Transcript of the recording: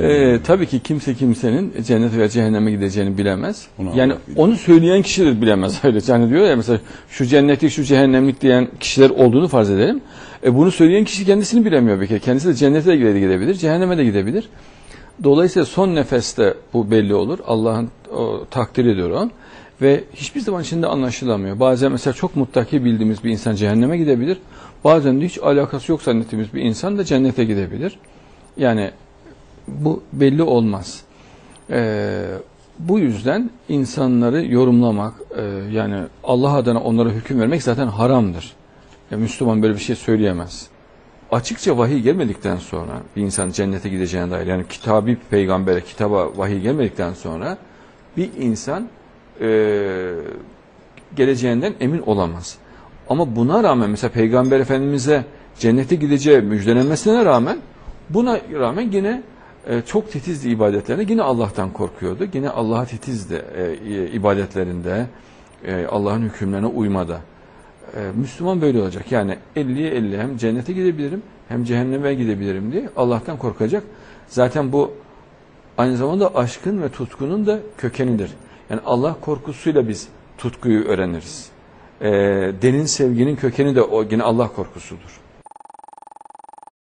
Tabii ki kimse kimsenin cennet veya cehenneme gideceğini bilemez. Ona Yani onu söyleyen kişi de bilemez öyle. Yani diyor ya mesela şu cennetlik şu cehennemlik diyen kişiler olduğunu farz edelim. Bunu söyleyen kişi kendisini bilemiyor bir kere. Kendisi de cennete de gidebilir, cehenneme de gidebilir. Dolayısıyla son nefeste bu belli olur. Allah'ın takdir ediyor o. Ve hiçbir zaman içinde anlaşılamıyor. Bazen mesela çok muttaki bildiğimiz bir insan cehenneme gidebilir. Bazen de hiç alakası yok zannettiğimiz bir insan da cennete gidebilir. Yani bu belli olmaz. Bu yüzden insanları yorumlamak, yani Allah adına onlara hüküm vermek zaten haramdır. Müslüman böyle bir şey söyleyemez. Açıkça vahiy gelmedikten sonra bir insan cennete gideceğine dair, yani kitabi peygambere, kitaba vahiy gelmedikten sonra bir insan geleceğinden emin olamaz. Ama buna rağmen mesela Peygamber Efendimiz'e cennete gideceği müjdelenmesine rağmen buna rağmen yine çok titizdi ibadetlerine. Yine Allah'tan korkuyordu. Yine Allah'a titizdi ibadetlerinde, Allah'ın hükümlerine uymada. Müslüman böyle olacak. Yani 50'ye 50 hem cennete gidebilirim hem cehenneme gidebilirim diye Allah'tan korkacak. Zaten bu aynı zamanda aşkın ve tutkunun da kökenidir. Yani Allah korkusuyla biz tutkuyu öğreniriz. Derin sevginin kökeni de o yine Allah korkusudur.